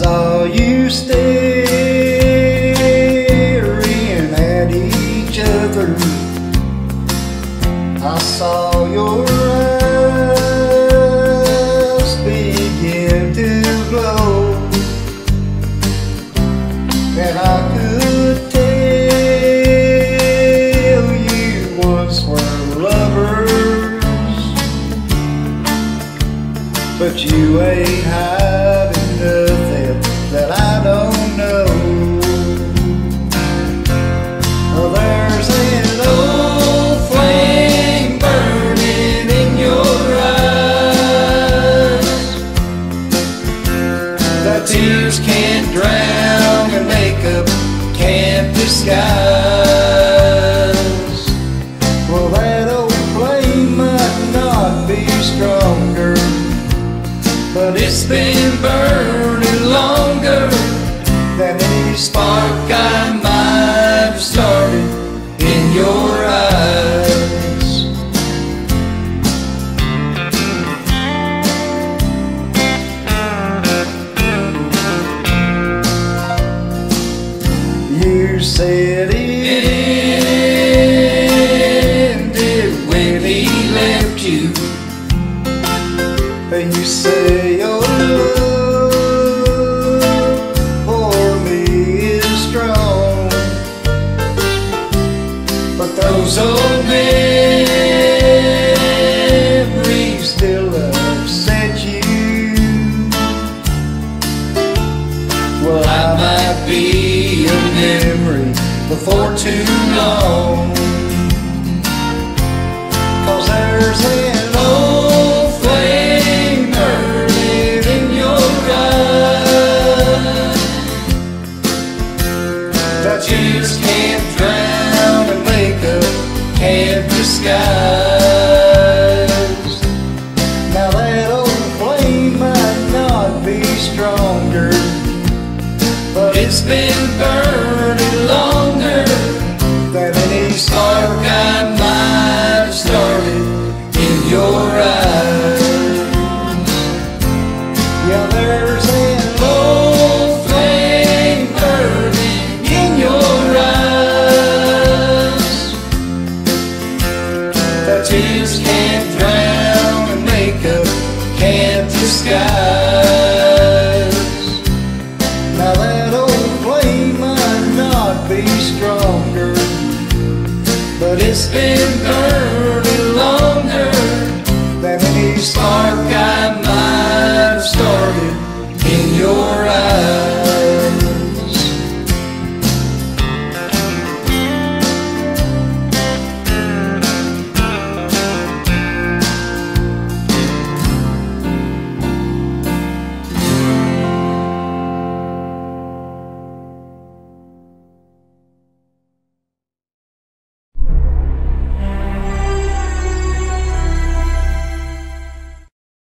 saw you staring at each other. I saw your eyes begin to glow, and I could tell you once were lovers, but you ain't hiding nothing that I don't know. There's an old flame burning in your eyes that tears can't drown and makeup can't disguise. Well, that old flame might not be stronger, but it's been burning longer than any spark I might have started in your eyes. You said it ended when he left you. You say your love for me is strong, but those old memories still upset you. Well, I might be a memory before too long, 'cause there's an old flame burning in your eyes that tears can't drown and makeup can't disguise. Now that old flame might not be stronger, but it's been burning longer than any spark I might have started in your eyes. Yeah, there's an old flame burning in your eyes that tears can't drown and makeup can't disguise. Now that old flame might not be stronger, but it's been burning